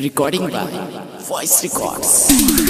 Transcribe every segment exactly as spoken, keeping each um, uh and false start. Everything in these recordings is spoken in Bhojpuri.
Recording by Voice Records.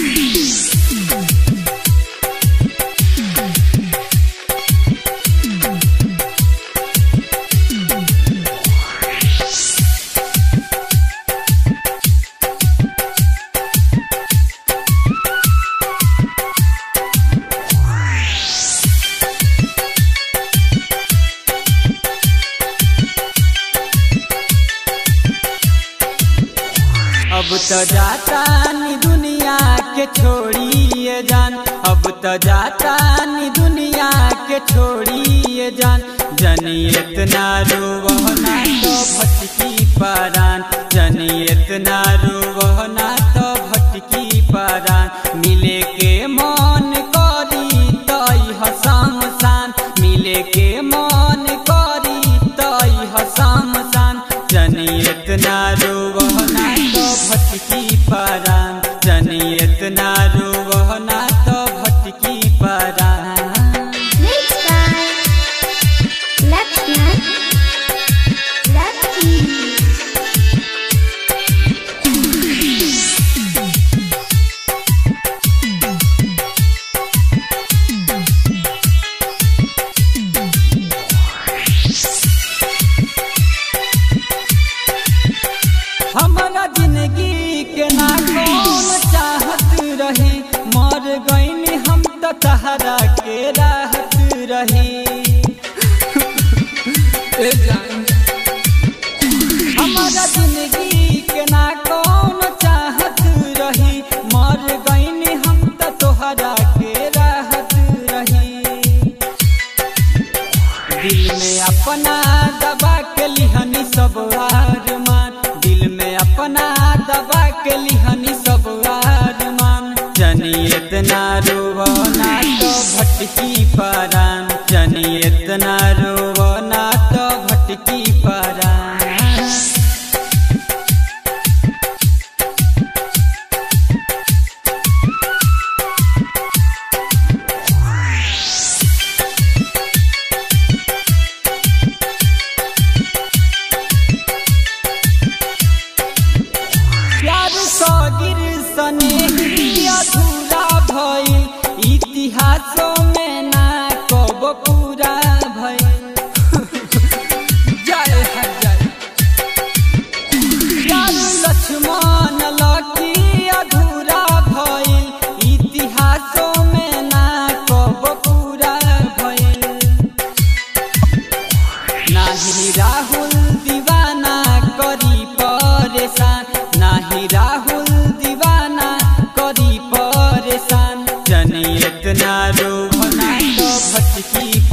अब तो जाता नी दुनिया के छोड़िए जान, अब तो जाता नी दुनिया के छोड़िए जान। जनी इतना रोवना तो भटकी परान, जनी इतना रोवना तो भटकी परान। मिले के मन करी तई हसम सान, मिले के मन करी तई हसम सान। जनी इतना रोवना तो भटकी परान, जनी इतना रोवना तो भटकी परान। Next time, Lakshman, Lucky. हमारा जिंदगी के ना कौन चाहत रही, मर गईनी हम तो तहरा के राहत रही। हमारा जिंदगी के ना कौन चाहत रही, मर गईनी हम तो तोहरा के राहत रही। दिल में अपना दबा के लिहनी सब आरमान, दिल में अपना दबा के लिहनी सब आरमान। जनी इतना रोवना तो भटकी परान, जनी इतना रोवना तो भटकी परान। प्यार सगिर सने अधूरा भइल, इतिहासों में ना कब पूरा भइल। जय है जय। प्यार लक्ष्मण लकी अधूरा भइल, इतिहासों में ना कब पूरा भइल। नाही राहुल दीवाना करी परेशान, नाही राहुल दीवाना करी परेशान। जनी इतना रोवना तो भटकी